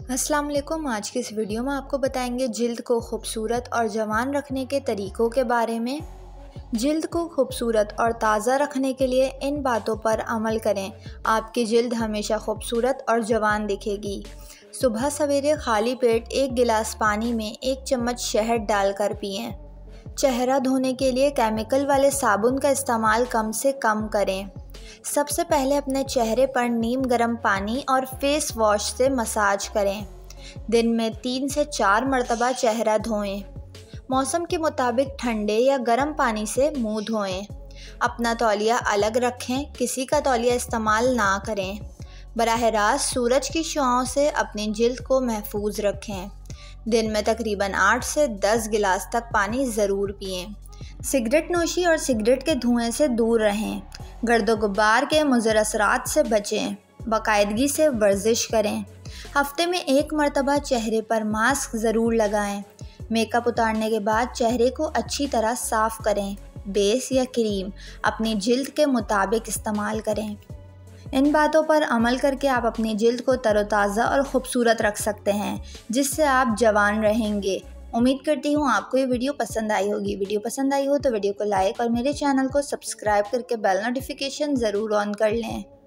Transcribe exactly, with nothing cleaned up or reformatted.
अस्सलाम वालेकुम। आज की इस वीडियो में आपको बताएंगे जिल्द को खूबसूरत और जवान रखने के तरीक़ों के बारे में। जिल्द को खूबसूरत और ताज़ा रखने के लिए इन बातों पर अमल करें। आपकी जिल्द हमेशा खूबसूरत और जवान दिखेगी। सुबह सवेरे खाली पेट एक गिलास पानी में एक चम्मच शहद डालकर पिएं। चेहरा धोने के लिए केमिकल वाले साबुन का इस्तेमाल कम से कम करें। सबसे पहले अपने चेहरे पर नीम गर्म पानी और फेस वॉश से मसाज करें। दिन में तीन से चार मरतबा चेहरा धोएं। मौसम के मुताबिक ठंडे या गर्म पानी से मुंह धोएं। अपना तौलिया अलग रखें, किसी का तौलिया इस्तेमाल ना करें। बराह रास्त सूरज की शुआओं से अपनी जिल्द को महफूज रखें। दिन में तकरीबन आठ से दस गिलास तक पानी ज़रूर पिएं। सिगरेट नोशी और सिगरेट के धुएं से दूर रहें। गर्दो गुब्बार के मुज़र असरात से बचें। बाकायदगी से वर्जिश करें। हफ्ते में एक मरतबा चेहरे पर मास्क ज़रूर लगाएं। मेकअप उतारने के बाद चेहरे को अच्छी तरह साफ़ करें। बेस या क्रीम अपनी जिल्द के मुताबिक इस्तेमाल करें। इन बातों पर अमल करके आप अपनी जिल्द को तरोताज़ा और ख़ूबसूरत रख सकते हैं, जिससे आप जवान रहेंगे। उम्मीद करती हूँ आपको ये वीडियो पसंद आई होगी। वीडियो पसंद आई हो तो वीडियो को लाइक और मेरे चैनल को सब्सक्राइब करके बेल नोटिफिकेशन ज़रूर ऑन कर लें।